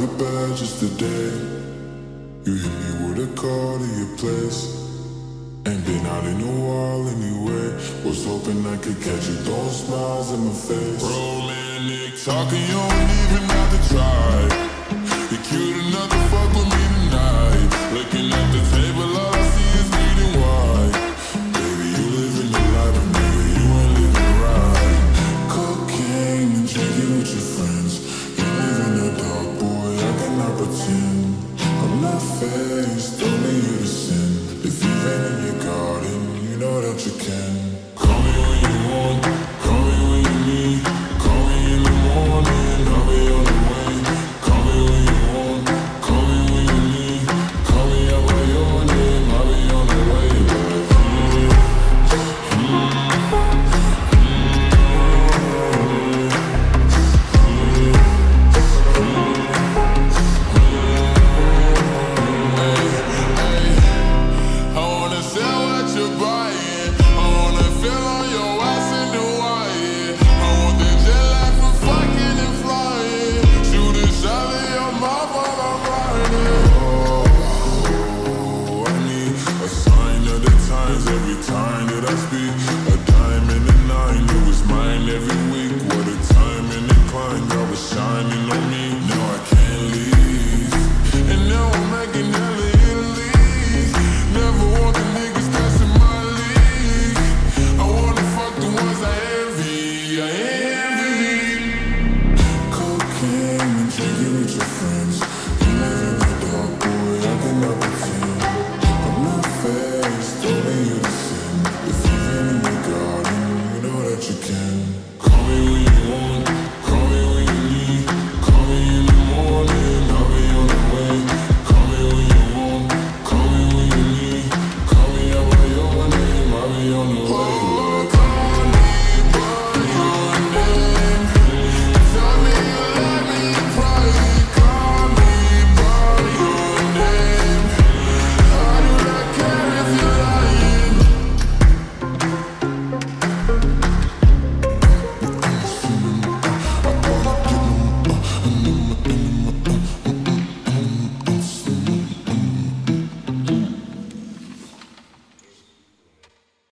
it bad just today. You hit me with a call to your place. Ain't been out in a while anyway. Was hoping I could catch you throwing smiles in my face. Romantic talking, you don't even have to try. You're cute enough to fuck with me tonight. Looking at the table, all I see is bleeding white. Baby, you living your life, but nigga, you ain't living right. Cocaine and drinking with your friends. You live in the dark, boy, I cannot pretend. I'm not faced, only you to sin. If you've been in your garden, you know that you can.